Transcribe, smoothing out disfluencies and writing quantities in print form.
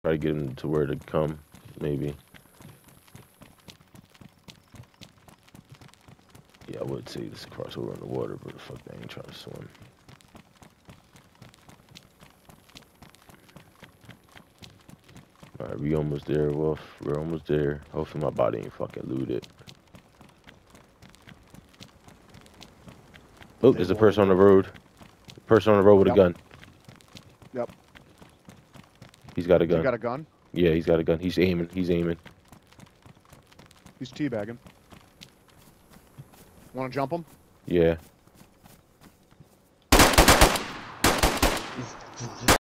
Try to get him to where to come, maybe. Yeah, I would say this crossover in the water, but the fuck, they ain't trying to swim. Alright, we almost there, Wolf. We're almost there. Hopefully my body ain't fucking looted. Oh, there's a person on the road. Person on the road with a gun. Yep. He's got a gun. He got a gun? Yeah, he's got a gun. He's aiming. He's aiming. He's teabagging. Want to jump him? Yeah.